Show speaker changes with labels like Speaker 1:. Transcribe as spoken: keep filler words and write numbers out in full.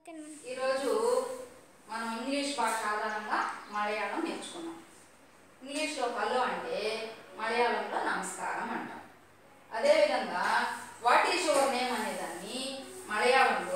Speaker 1: ఈరోజు మనం ఇంగ్లీష్ భాష ఆధారంగా మలయాళం నేర్చుకున్నాం. ఇంగ్లీష్లో హలో అంటే మలయాళంలో నమస్కారం అంటాం. అదేవిధంగా వాట్ ఈజ్ యువర్ నేమ్ అనేదాన్ని మలయాళంలో